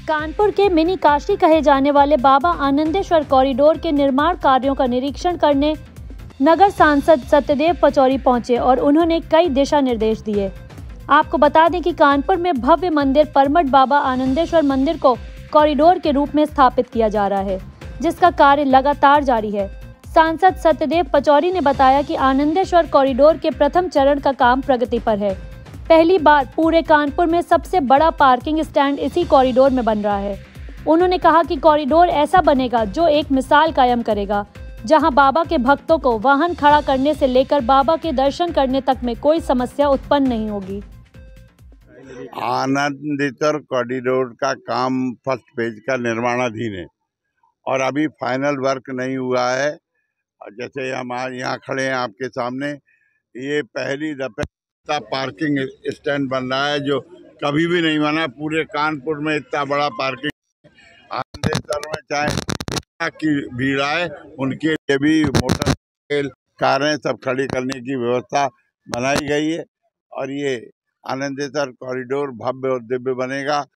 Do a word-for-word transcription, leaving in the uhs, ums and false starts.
कानपुर के मिनी काशी कहे जाने वाले बाबा आनंदेश्वर कॉरिडोर के निर्माण कार्यों का निरीक्षण करने नगर सांसद सत्यदेव पचौरी पहुंचे और उन्होंने कई दिशा निर्देश दिए। आपको बता दें कि कानपुर में भव्य मंदिर परमठ बाबा आनंदेश्वर मंदिर को कॉरिडोर के रूप में स्थापित किया जा रहा है, जिसका कार्य लगातार जारी है। सांसद सत्यदेव पचौरी ने बताया कि आनंदेश्वर कॉरिडोर के प्रथम चरण का काम प्रगति पर है। पहली बार पूरे कानपुर में सबसे बड़ा पार्किंग स्टैंड इसी कॉरिडोर में बन रहा है। उन्होंने कहा कि कॉरिडोर ऐसा बनेगा जो एक मिसाल कायम करेगा, जहां बाबा के भक्तों को वाहन खड़ा करने से लेकर बाबा के दर्शन करने तक में कोई समस्या उत्पन्न नहीं होगी। आनंदेश्वर कॉरिडोर का काम फर्स्ट फेज का निर्माणाधीन है और अभी फाइनल वर्क नहीं हुआ है। जैसे हम यहाँ खड़े हैं आपके सामने, ये पहली दफे पार्किंग स्टैंड बन रहा है जो कभी भी नहीं बना। पूरे कानपुर में इतना बड़ा पार्किंग आनंदेश्वर में चाहे की भीड़ आए उनके लिए भी मोटरसाइकिल कारें सब खड़ी करने की व्यवस्था बनाई गई है और ये आनंदेश्वर कॉरिडोर भव्य और दिव्य बनेगा।